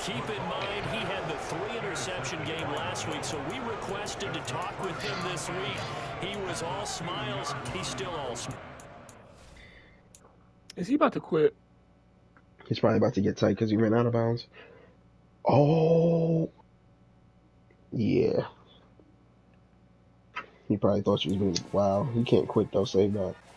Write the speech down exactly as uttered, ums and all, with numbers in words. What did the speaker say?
Keep in mind, he had the three-interception game last week, so we requested to talk with him this week. He was all smiles. He's still all smiles. Is he about to quit? He's probably about to get tight because he ran out of bounds. Oh, yeah. He probably thought she was going to. Wow, he can't quit, though. Save that.